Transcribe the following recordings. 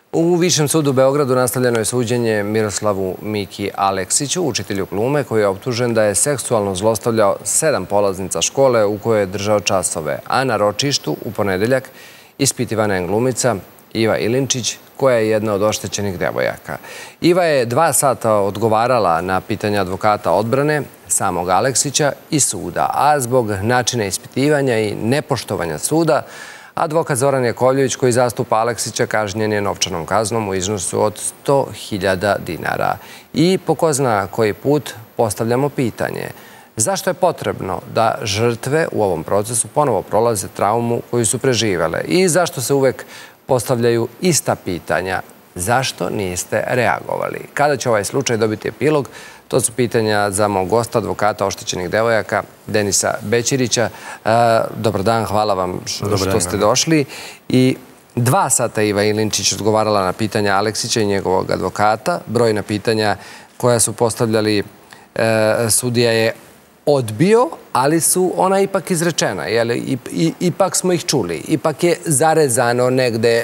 U Višem sudu u Beogradu nastavljeno je suđenje Miroslavu Miki Aleksiću, učitelju glume, koji je optužen da je seksualno zlostavljao 7 polaznica škole u kojoj je držao časove, a na ročištu u ponedeljak ispitivana je glumica Iva Ilinčić, koja je jedna od oštećenih devojaka. Iva je 2 sata odgovarala na pitanja advokata odbrane, samog Aleksića i suda, a zbog načina ispitivanja i nepoštovanja suda, advokat Zoran Jakovljević, koji zastupa Aleksića, kažnjen je novčanom kaznom u iznosu od 100.000 dinara. I po ko zna koji put postavljamo pitanje: zašto je potrebno da žrtve u ovom procesu ponovo prolaze traumu koju su preživele? I zašto se uvek postavljaju ista pitanja? Zašto niste reagovali? Kada će ovaj slučaj dobiti epilog? To su pitanja za mog gosta, advokata oštećenih devojaka, Denisa Bećirića. Dobar dan, hvala vam što ste došli. I 2 sata Iva Ilinčić odgovarala na pitanja Aleksića i njegovog advokata. Brojna pitanja koja su postavljali sudija je odbio, ali su ona ipak izrečena. Ipak smo ih čuli. Ipak je zarezano negde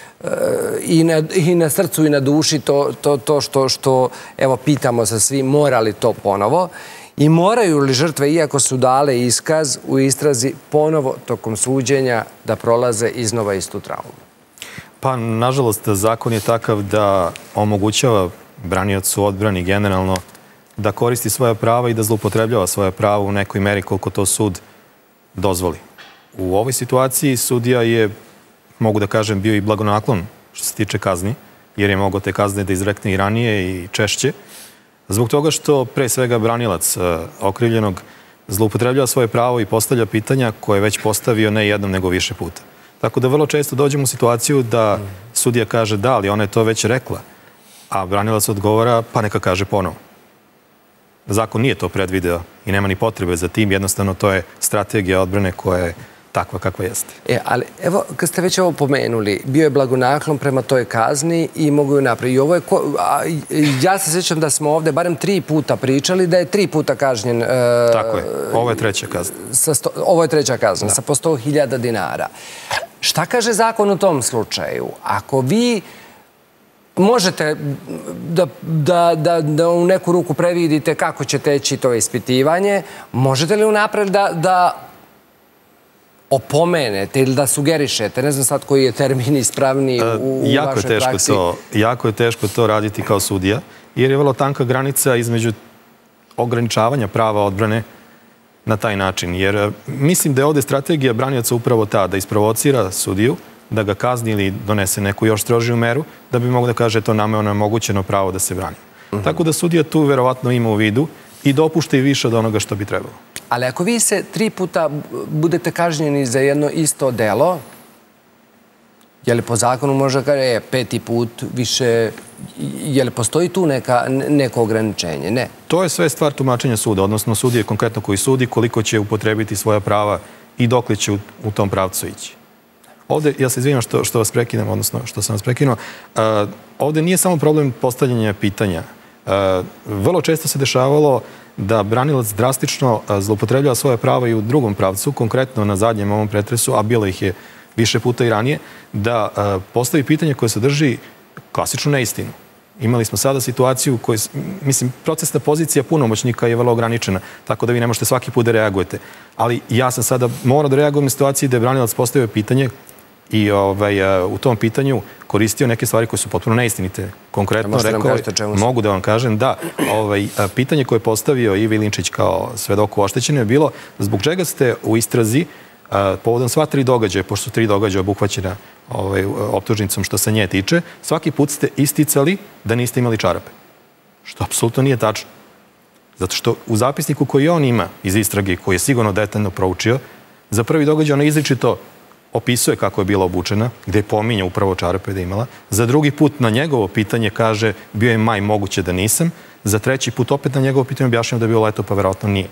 i na srcu i na duši to što, evo, pitamo se svi, mora li to ponovo i moraju li žrtve, iako su dale iskaz u istrazi, ponovo tokom suđenja da prolaze iznova istu traumu? Pa, nažalost, zakon je takav da omogućava braniocu odbrani generalno da koristi svoja prava i da zloupotrebljava svoja prava u nekoj meri koliko to sud dozvoli. U ovoj situaciji sudija je, mogu da kažem, bio i blagonaklon što se tiče kazni, jer je mogao te kazne da izrekne i ranije i češće, zbog toga što pre svega branilac okrivljenog zloupotrebljava svoje pravo i postavlja pitanja koje je već postavio ne jednom nego više puta. Tako da vrlo često dođemo u situaciju da sudija kaže da, ali ona je to već rekla, a branilac odgovara pa neka kaže ponovo. Zakon nije to predvideo i nema ni potrebe za tim, jednostavno to je strategija odbrane koja je takva kakva jeste. Ali evo, kad ste već ovo pomenuli, bio je blagonaklon prema toj kazni i mogu ju napraviti. Ja se sjećam da smo ovde barem 3 puta pričali, da je 3 puta kažnjen. Tako je, ovo je 3. kazna. Ovo je 3. kazna, sa po 100.000 dinara. Šta kaže zakon u tom slučaju? Ako vi možete da u neku ruku previdite kako će teći to ispitivanje, možete li unapred da opomenete ili da sugerišete, ne znam sad koji je termin ispravniji u vašoj praksi? Jako je teško to raditi kao sudija, jer je vrlo tanka granica između ograničavanja prava odbrane na taj način. Jer mislim da je ovde strategija branioca upravo ta, da isprovocira sudiju, da ga kazni ili donese neku još strožiju meru, da bi mogo da kaže to nama je onemogućeno pravo da se brani. Tako da sudija tu verovatno ima u vidu i dopušta i više od onoga što bi trebalo. Ali ako vi se 3 puta budete kažnjeni za jedno isto delo, je li po zakonu može da kaže 5. put više, je li postoji tu neko ograničenje? Ne. To je sve stvar tumačenja suda, odnosno sudije konkretno koji sudi koliko će upotrebiti svoja prava i dokle će u tom pravcu ići. Ovde, ja se izvinjam što vas prekinem, odnosno što sam vas prekinuo, ovde nije samo problem postavljanja pitanja. Vrlo često se dešavalo da branilac drastično zloupotrebljava svoje prava i u drugom pravcu, konkretno na zadnjem ovom pretresu, a bilo ih je više puta i ranije, da postavi pitanje koje sadrži klasičnu neistinu. Imali smo sada situaciju u kojoj, mislim, procesna pozicija punomoćnika je vrlo ograničena, tako da vi ne možete svaki put da reagujete. Ali ja sam sada morao da reagujem na situaciji da je branilac postavio pitanje i u tom pitanju koristio neke stvari koje su potpuno neistinite. Konkretno rekao, mogu da vam kažem, da, pitanje koje je postavio Iva Ilinčić kao svedoku oštećenju je bilo zbog čega ste u istrazi povodom sva 3 događaja, pošto su 3 događaja obuhvaćena optužnicom što se nje tiče, svaki put ste isticali da niste imali čarape. Što apsolutno nije tačno. Zato što u zapisniku koji on ima iz istrage, koji je sigurno detaljno proučio, za prvi događaj ona izričito opisuje kako je bila obučena, gde je pominje upravo čarape da imala. Za drugi put na njegovo pitanje kaže bio je maj, moguće da nisam. Za 3. put opet na njegovo pitanje objašnjava da je bilo leto, pa verovatno nije.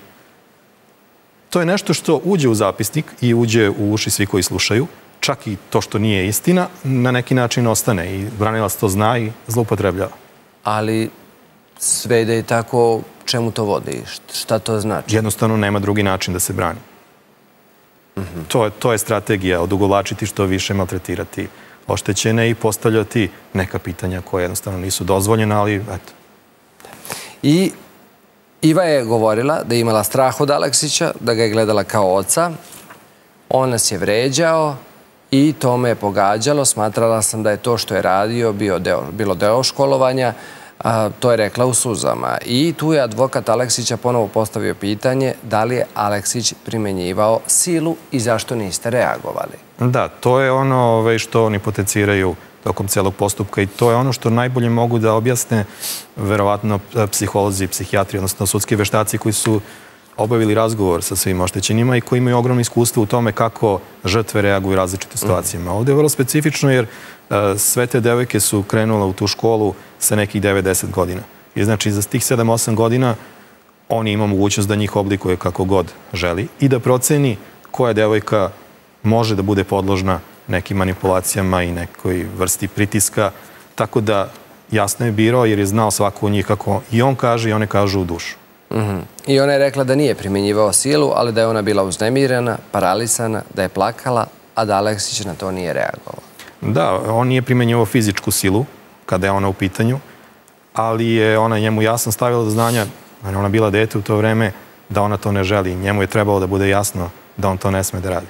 To je nešto što uđe u zapisnik i uđe u uši svi koji slušaju. Čak i to što nije istina, na neki način ostane i branilac to zna i zloupotrebljava. Ali sve da je tako, čemu to vodi? Šta to znači? Jednostavno nema drugi način da se brani. To je strategija, odugovlačiti što više, maltretirati oštećene i postavljati neka pitanja koja jednostavno nisu dozvoljena, ali eto. I Iva je govorila da je imala strah od Aleksića, da ga je gledala kao oca. On nas je vređao i to me je pogađalo. Smatrala sam da je to što je radio bilo deo školovanja. To je rekla u suzama. I tu je advokat Aleksića ponovo postavio pitanje da li je Aleksić primenjivao silu i zašto niste reagovali. Da, to je ono što oni potenciraju tokom celog postupka i to je ono što najbolje mogu da objasne verovatno psiholozi, psihijatri, odnosno sudski veštaci koji su obavili razgovor sa svim oštećenima i koji imaju ogromno iskustvo u tome kako žrtve reaguju u različitim situacijama. Ovdje je vrlo specifično jer sve te devojke su krenule u tu školu sa nekih 9-10 godina. I znači za tih 7-8 godina on ima mogućnost da njih oblikuje kako god želi i da proceni koja devojka može da bude podložna nekim manipulacijama i nekoj vrsti pritiska. Tako da jasno je birao jer je znao svaku od njih kako i on kaže i one kažu u dušu. I ona je rekla da nije primjenjivao silu, ali da je ona bila uznemirena, paralisana, da je plakala, a da Aleksić na to nije reagovao. Da, on nije primjenjivao fizičku silu kada je ona u pitanju, ali je ona njemu jasno stavila do znanja, jer ona bila dete u to vreme, da ona to ne želi. Njemu je trebalo da bude jasno da on to ne sme da radi.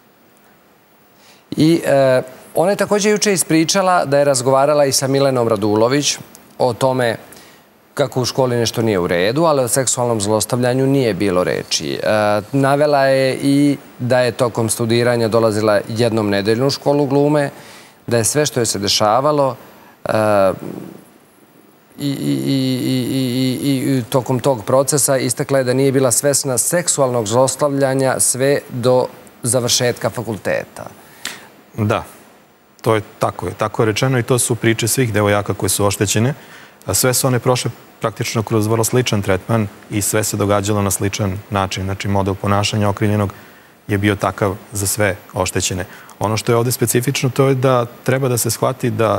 I ona je također juče ispričala da je razgovarala i sa Milenom Radulović o tome kako u školi nešto nije u redu, ali o seksualnom zlostavljanju nije bilo reči. Navela je i da je tokom studiranja dolazila jednom nedeljno u školu glume, da je sve što je se dešavalo i tokom tog procesa istakla je da nije bila svesna seksualnog zlostavljanja sve do završetka fakulteta. Da, to je tako je rečeno i to su priče svih devojaka koje su oštećene. Sve su one prošle praktično kroz vrlo sličan tretman i sve se događalo na sličan način. Znači, model ponašanja okrivljenog je bio takav za sve oštećene. Ono što je ovdje specifično to je da treba da se shvati da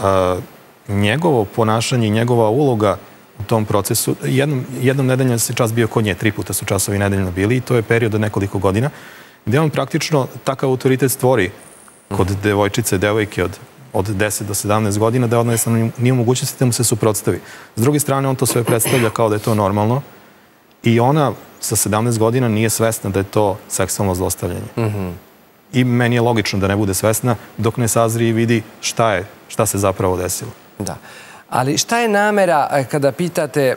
njegovo ponašanje i njegova uloga u tom procesu, jednom nedeljno se čas bio kod nje, 3 puta su časovi nedeljno bili i to je period od nekoliko godina, gdje on praktično takav autoritet stvori kod devojčice, devojke od 10 do 17 godina, da odnosno nije u mogućnosti da mu se suprotstavi. S druge strane, on to sve predstavlja kao da je to normalno i ona sa 17 godina nije svesna da je to seksualno zlostavljanje. I meni je logično da ne bude svesna dok ne sazri i vidi šta se zapravo desilo. Da. Ali šta je namera kada pitate,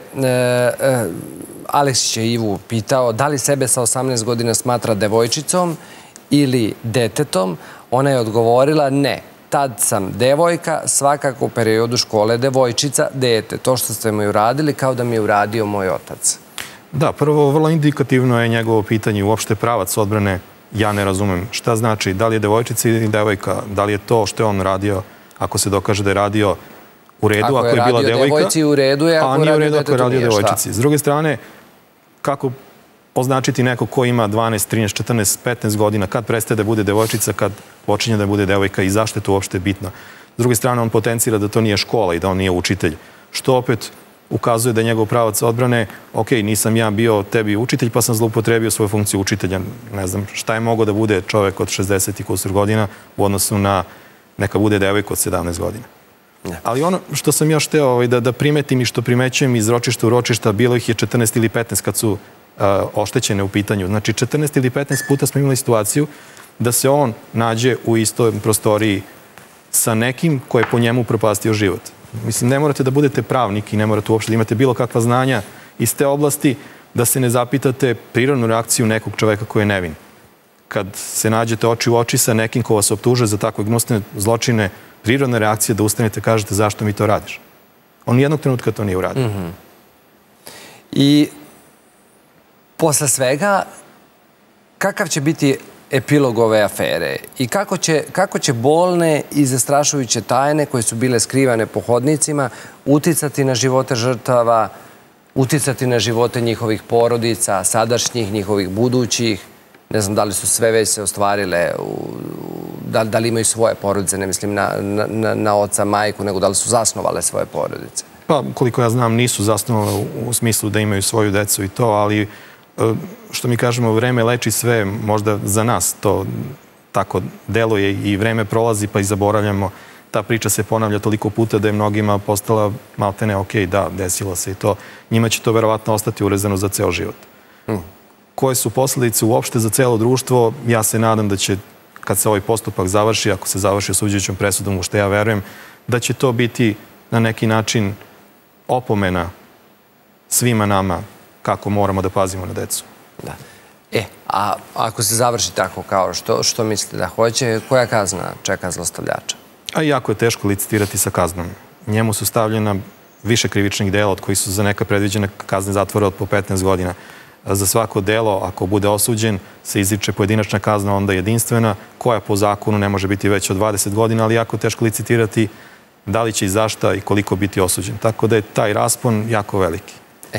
Aleksić je Ivu pitao, da li sebe sa 18 godina smatra devojčicom ili detetom? Ona je odgovorila ne. Tad sam devojka, svakako u periodu škole devojčica, dete. To što ste mi uradili kao da mi je uradio moj otac. Da, prvo, vrlo indikativno je njegovo pitanje, uopšte pravac odbrane, ja ne razumem šta znači, da li je devojčica ili devojka, da li je to što je on radio, ako se dokaže da je radio u redu, ako je bila devojka, devojci u redu je, a nije u redu ako je radio devojčici. S druge strane, kako označiti neko ko ima 12, 13, 14, 15 godina, kad prestaje da bude devojčica, kad počinje da bude devojka i zašto je to uopšte bitno. S druge strane, on potencira da to nije škola i da on nije učitelj, što opet ukazuje da je njegov pravac odbrane, ok, nisam ja bio tebi učitelj, pa sam zloupotrebio svoju funkciju učitelja. Ne znam šta je mogao da bude čovek od 60 i kusur godina u odnosu na neka bude devojka od 17 godina. Ali ono što sam još hteo da primetim i što primećujem iz ročišta u ročišta, bilo ih je 14 ili 15 kad su oštećene u pitanju. Znači 14 ili 15 puta smo imali situaciju da se on nađe u istoj prostoriji sa nekim ko je po njemu propastio život. Mislim, ne morate da budete pravnik i ne morate uopšte da imate bilo kakva znanja iz te oblasti da se ne zapitate prirodnu reakciju nekog čoveka koji je nevin. Kad se nađete oči u oči sa nekim ko vas optužuje za takve gnusne zločine, prirodna reakcija da ustanete i kažete zašto mi to radiš. On nijednog trenutka to nije uradio. I posle svega, kakav će biti epilog ove afere i kako će bolne i zastrašujuće tajne koje su bile skrivane po hodnicima uticati na živote žrtava, uticati na živote njihovih porodica, sadašnjih, njihovih budućih? Ne znam da li su sve već se ostvarile, da li imaju svoje porodice, ne mislim na oca, majku, nego da li su zasnovale svoje porodice? Pa, koliko ja znam, nisu zasnovale u smislu da imaju svoju decu i to, ali što mi kažemo, vreme leči sve, možda za nas tako deluje i vreme prolazi pa i zaboravljamo. Ta priča se ponavlja toliko puta da je mnogima postala maltene ok, da, desilo se i to. Njima će to verovatno ostati urezano za ceo život. Koje su posledice uopšte za celo društvo? Ja se nadam da će, kad se ovaj postupak završi, ako se završi osuđujućom presudom, u što ja verujem, da će to biti na neki način opomena svima nama kako moramo da pazimo na decu. Da. A ako se završi tako kao što mislite da hoće, koja kazna čeka zlostavljača? A jako je teško licitirati sa kaznom. Njemu su stavljena više krivičnih dela od kojih su za neka predviđena kazne zatvora od po 15 godina. Za svako delo, ako bude osuđen, se izriče pojedinačna kazna, onda jedinstvena, koja po zakonu ne može biti već od 20 godina, ali jako teško licitirati da li će i zašta i koliko biti osuđen. Tako da je taj raspon jako veliki.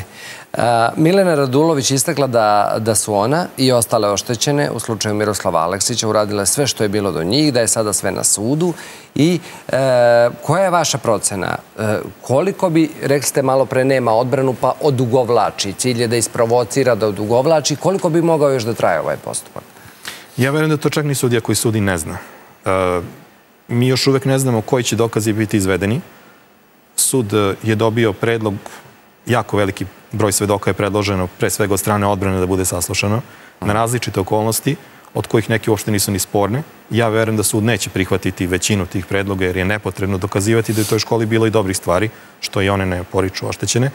Milena Radulović istakla da su ona i ostale oštećene u slučaju Miroslava Aleksića uradile sve što je bilo do njih, da je sada sve na sudu. I koja je vaša procena? Koliko bi, rekli ste malo pre, nema odbranu pa odugovlači? Cilj je da isprovocira, da odugovlači. Koliko bi mogao još da traje ovaj postupak? Ja verujem da to čak ni sudija koji sudi ne zna. Mi još uvek ne znamo koji će dokazi biti izvedeni. Sud je dobio predlog, jako veliki broj svedoka je predloženo, pre svega od strane odbrane, da bude saslušano na različite okolnosti, od kojih neki uopšte nisu ni sporne. Ja verujem da sud neće prihvatiti većinu tih predloga, jer je nepotrebno dokazivati da je u toj školi bilo i dobrih stvari, što i one ne poriču oštećene.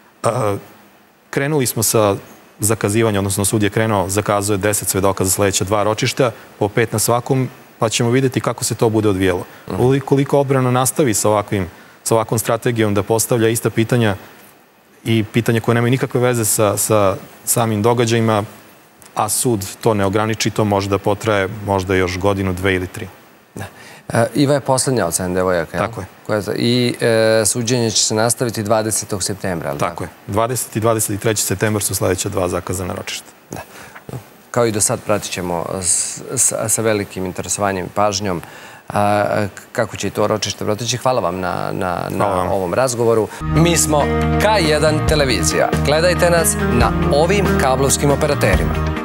Krenuli smo sa zakazivanjem, odnosno sud je krenuo, zakazuje 10 svedoka za sledeća 2 ročišta, po 5 na svakom, pa ćemo vidjeti kako se to bude odvijelo. Koliko odbrana nastavi sa ovakvom strategijom da postavlja ista pitanja i pitanja koje nemaju nikakve veze sa samim događajima, a sud to ne ograniči, to može da potraje možda još godinu, 2 ili 3. Iva je poslednja od 7 devojaka. Tako je. I suđenje će se nastaviti 20. septembra. Tako je. 20. i 23. septembar su sledeća 2 zakazana ročišta. Kao i do sad pratit ćemo sa velikim interesovanjem i pažnjom kako će i to ročište proteći. Hvala vam na ovom razgovoru. Mi smo K1 televizija. Gledajte nas na ovim kablovskim operaterima.